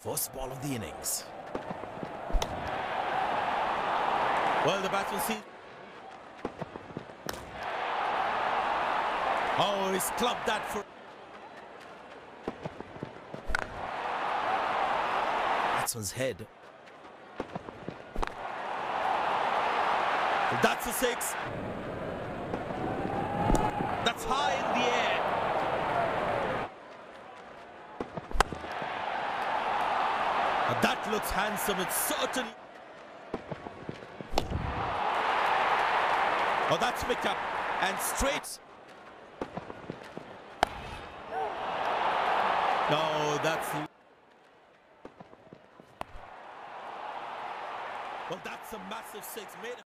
First ball of the innings. Well, the batsman sees. Oh, he's clubbed that for. Batsman's head. That's a six. That's high in the air. That looks handsome. It's certainly. Oh, that's picked up and straight. No, that's. Well, that's a massive six. Made